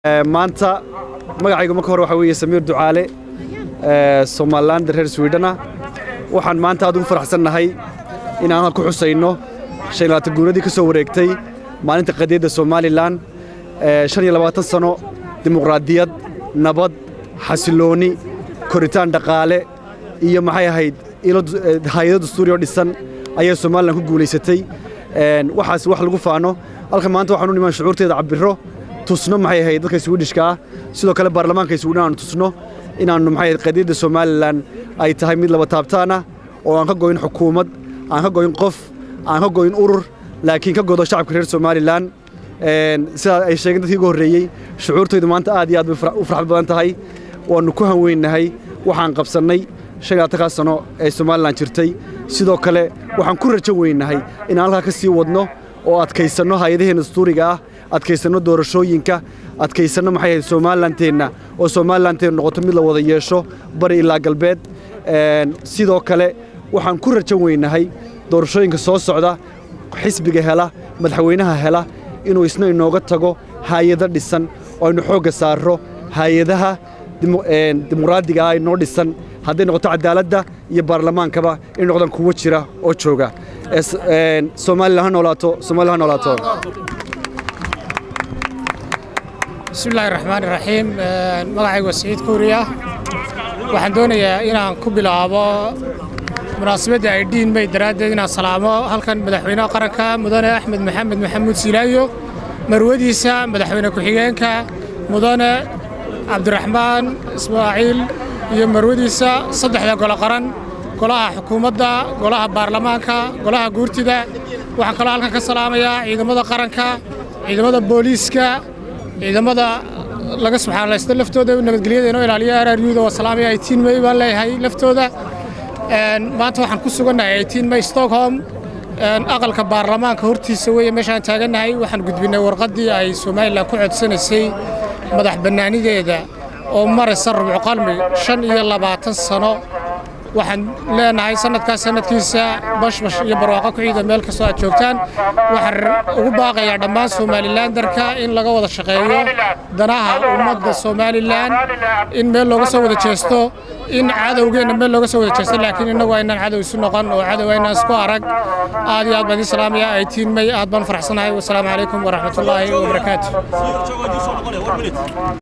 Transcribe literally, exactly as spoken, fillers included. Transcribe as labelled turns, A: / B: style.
A: maanta magacaygu marka hore waxa weeye Samiir Ducaale ee Somaliland reer Sweden waxaan maanta aad u faraxsanahay in aan ku xusayno shan iyo labaatan guuradii ka soo wareegtay maalinta qadiyada Somaliland ee shan iyo labaatan sano dimuqraadiyad nabad xasilooni koritaan dhaqaale iyo maxay ahayd ilo hay'ad dastuuri oo dhisan ayay Somaliland ku guuleysatay een waxaas wax lagu faano halka maanta waxaan u nimaan shucuurteeda cabiro tusno maxay ahayd dadka Swedishka sidoo kale baarlamaanka Sweden tusno inaanu maxay qadiyada Somaliland ay tahay mid laba taabtaana oo aan ka go'in xukuumad aan ka go'in qof aan ka go'in urur laakiin ka go'do shacabka reer Somaliland een sida ay sheegeen dadkii ugu horeeyay shucuurtooda maanta aad iyo aad u farxad badan tahay waanu ku hanweynahay waxaan qabsanay shan iyo labaatan sano ee Somaliland jirtay sidoo kale waxaan ku rajo weynahay in aan halka ka sii wadno oo adkaysano hay'adaheena dastuuriga ah adkaysano doorashooyinka adkaysano maxay Somalilandteena oo Somalilandteena noqoto mid la wada yeesho bari ilaa galbeed een sidoo kale waxaan ku rajo weynahay doorashooyinka soo socda xisbiga hela madaxweynaha hela inuu isna inooga tago hay'ado dhisan oo aynu xooga saaro hay'adaha dimuqraadiga ah inoo dhisan hadday noqoto cadaaladda iyo baarlamaankaba in noqdaan kuwa jira oo jooga ee Somaliland noolaato Somaliland noolaato
B: بسم الله الرحمن الرحيم magacaygu waa Saciid Kuuriya waxaan doonayaa inaan ku bilaabo munaasabada ay diin may daraadeed inaan salaamo halkan madaxweynaha qaranka mudane Axmed Maxamed Maxamuud Silaayo marwadiisa madaxweyne ku xigeenka mudane Cabdiraxmaan Ismaaciil iyo marwadiisa saddexda gol qaran golaha xukuumadda golaha baarlamaanka golaha guurtida waxaan kala halkan ka salaamayaa ciidamada qaranka ciidamada booliiska ciidamada laga subxaanaysto laftooda nabadgelyada inoo ilaaliyo araariyada waa salaamay eighteen May baan leeyahay laftooda een maanta waxaan ku suganahay eighteen May Stockholm een aqalka baarlamaanka hortiisa weeye meeshaan taaganahay waxaan gudbinay warqadii ay Somaliland ku codsanaysay madax banaanideeda oo maraysa rubco qalmi shan iyo labaatan sano waxaan leenahay sanadka sanadkiisa bash bash iyo barwaaqo ku ciidan meel kasta aad joogtaan waxaan ugu baaqayaa dhammaan Somalilandarka in laga wada shaqeeyo danaha ummadda Somaliland in meel looga soo wada jeesto in cadawgeena meel looga soo wada jeesto laakiin inagu aynaan cadow isu noqon oo cadow aynaan isku arag aad iyo aad baan salaamayaa eighteen May aad baan faraxsanahay wassalaamu calaykum waraxmatullaahi wabarakaatuh